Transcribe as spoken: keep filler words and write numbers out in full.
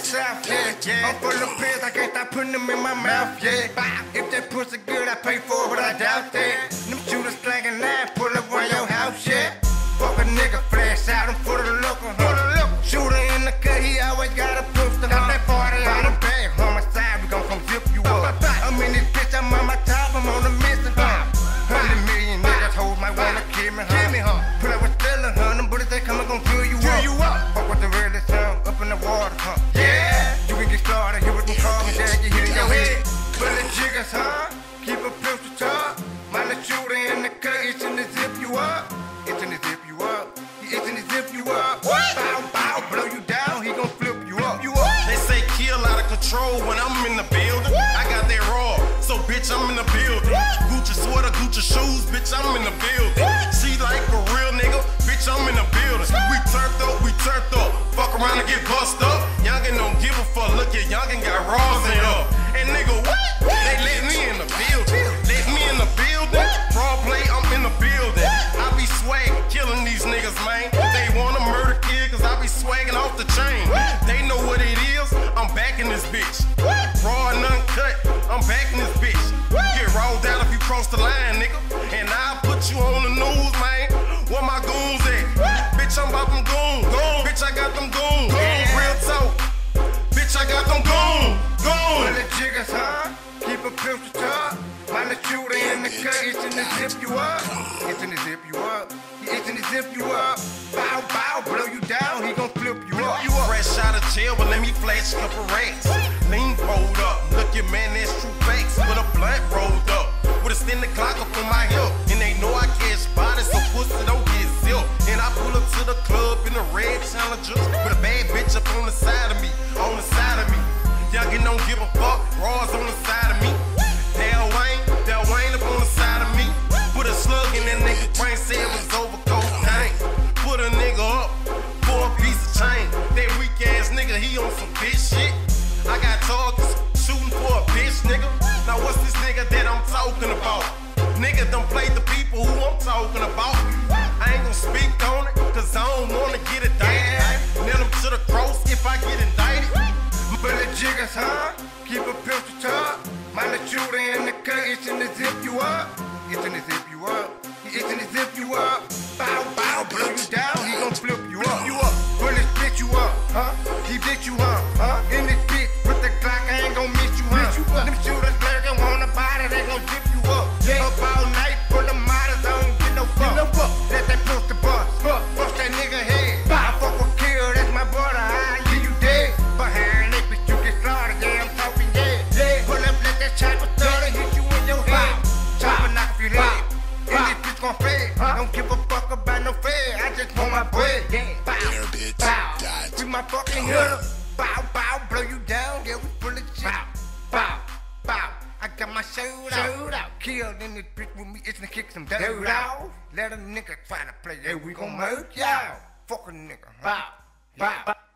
south, yeah, yeah. I'm full of pills, I can't stop putting them in my mouth, yeah. If that pussy good, I pay for it, but I doubt that. Them shooters slanging nine, pull up around your house, yeah. Fuck a nigga, flash out him for the local, huh? Shooter in the cut, he always got a pistol, huh? That party on the bag, homicide, we gon' come zip you up. I'm in this bitch, I'm on my top, I'm on the mission, huh? Hundred million niggas, hoes might wanna kill me, huh? Put up with Stella, huh? Them bullets, they coming, gon' fill you up. Fuck with the realest, huh? Up in the water, huh? Yeah, you can get started, here with them carbon, yeah, you hit in your head. Bullet jiggers, huh? Keep a pistol top. Mind the shooter in the cut, it's in the zip you up. It's in the zip you up. It's in the zip you up. What? Bow, bow, blow you down, he gon' flip you up. You up. They say kill out of control when I'm in the building. What? I got that raw, so bitch, I'm in the building. What? Gucci sweater, Gucci shoes, bitch, I'm in the building. What? She like a real nigga, bitch, I'm in the building. What? We turned up, we turned up. Fuck around and get bust up. Youngin' don't give a fuck, look at Youngin' got raws in up. And nigga, what? What? They let me in the building. Let me in the building. Raw play, I'm in the building. I be swaggin', killing these niggas, man. They wanna murder kid, cause I be swaggin' off the chain. They know what it is, I'm back in this bitch. Raw and uncut, I'm back in this bitch. Get rolled out if you cross the line, nigga. And I'll put you on the news, man. Where my goons at? Bitch, I'm about them goons. Goon. Bitch, I got them goons. Goon. Real talk. Bitch, I got them goons. Goons. Bullet jiggers, huh? Keep a pistol top. Mind the shooter in the cut, it's in the zip you up. It's in the zip you up. It's in the zip you up. Bow, bow, blow you down, he gon' flip you up. You up. Fresh out of jail, but let me flash a couple racks. Lean fold up, look your man, that's true facts. With a blunt rolled up, with a extended clock up on my hip. And they know I catch bodies, so pussy don't get zilch. And I pull up to the club in a red Challenger with a bad bitch up on the side of me, on the side of me. Youngin' don't give a fuck, Raw's on the side of me. Dale Wayne, Dale Wayne up on the side of me. Put a slug in that nigga brain, said it was over cocaine. Put a nigga up for a piece of chain. That weak ass nigga, he on some bitch shit. I got targets shooting for a bitch nigga. Now what's this nigga that I'm talking about? Nigga done played the people who I'm talking about. I ain't gon' speak on it, cause I don't wanna get indicted. Nail him to the cross if I get indicted. Bullet jiggers, huh? Keep a pistol top. Mind the shooter in the cut, it's in the zip you up. It's in the zip you up. It's in the zip you up. Bow, bow, blow you down, he gon' flip you up. You up. Bullet split you up, huh? He bit you, huh? Huh? In this bitch, with the Glock, I ain't gon' miss you, huh? Them shooters lurking, want a body, they gon' zip you up. Yeah. Up all night, full of models, I don't get no fuck. No fuck. Let that poster bust. Fuck. Bust that nigga head. I fuck with kill, that's my brother, I leave you dead. Behind that bitch, you get slaughtered, yeah, I'm talking, yeah. Yeah. Pull up, let that chopper throw hit you in your head. Chopper knock off your head. And this bitch gon' fade. Don't give a fuck about no fed, I just want my bread. Yeah. Bow, bow. With my fucking hitter. Bow, bow, blow you down, yeah, we full of shit. Bow, bow, bow. I got my shirt out. out. Killed in this bitch with me, it's gonna kick some dirt out. Let a nigga try to play, yeah, we gon' murk y'all. Fuck a nigga, huh? Bow, bow.